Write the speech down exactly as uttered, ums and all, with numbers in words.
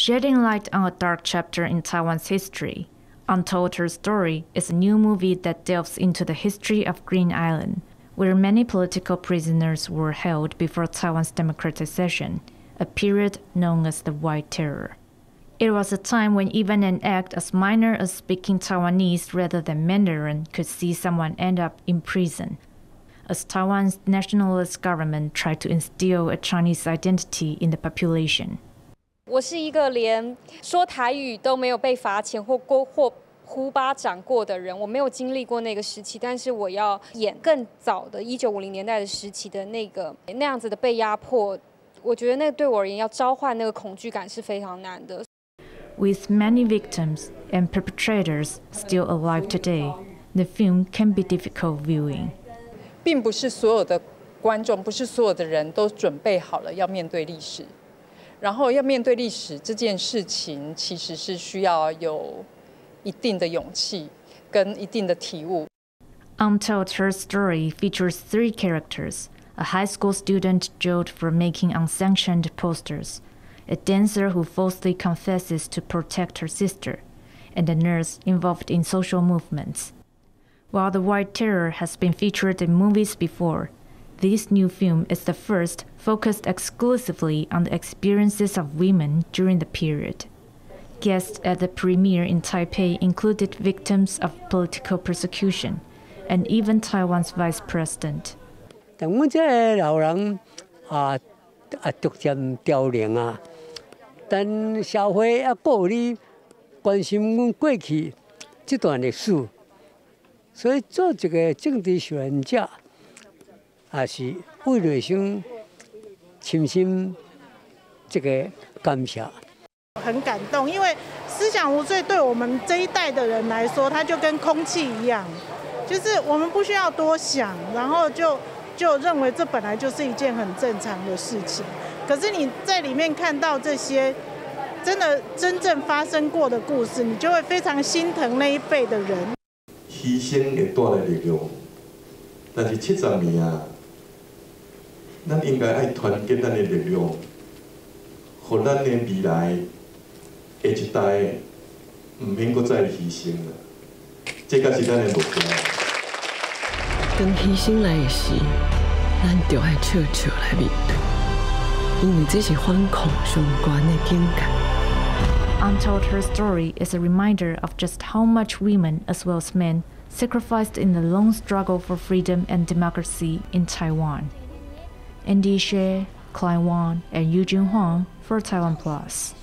Shedding light on a dark chapter in Taiwan's history, Untold Herstory is a new movie that delves into the history of Green Island, where many political prisoners were held before Taiwan's democratization, a period known as the White Terror. It was a time when even an act as minor as speaking Taiwanese rather than Mandarin could see someone end up in prison, as Taiwan's nationalist government tried to instill a Chinese identity in the population. 我是一个连说台语都没有被罚钱或过或呼巴掌过的人，我没有经历过那个时期，但是我要演更早的一九五零年代的时期的那个那样子的被压迫，我觉得那对我而言要召唤那个恐惧感是非常难的。 With many victims and perpetrators still alive today, the film can be difficult viewing. 并不是所有的观众，不是所有的人都准备好了要面对历史。 然后要面对历史这件事情，其实是需要有一定的勇气跟一定的体悟。 Untold Herstory features three characters: a high school student jailed for making unsanctioned posters, a dancer who falsely confesses to protect her sister, and a nurse involved in social movements. While the White Terror has been featured in movies before, this new film is the first focused exclusively on the experiences of women during the period. Guests at the premiere in Taipei included victims of political persecution and even Taiwan's vice president. 但阮这个老人啊啊逐渐凋零啊，但社会啊顾你关心阮过去这段历史，所以做一个政治宣言者。 还是为了想倾心这个感谢， 很感动，因为思想无罪对我们这一代的人来说，它就跟空气一样，就是我们不需要多想，然后就就认为这本来就是一件很正常的事情。可是你在里面看到这些真的真正发生过的故事，你就会非常心疼那一辈的人。 牺牲会带来力量，但是七十年啊。 咱应该爱团结咱的力量，互咱的未来下一代唔免搁再牺牲了。这才是咱的目标。 当牺牲来的时，咱就爱笑笑来面对，因为这是反抗上悬的境界。 Untold Herstory is a reminder of just how much women as well as men sacrificed in the long struggle for freedom and democracy in Taiwan. Hsueh, Klein, Wang, and Yujing Huang for TaiwanPlus.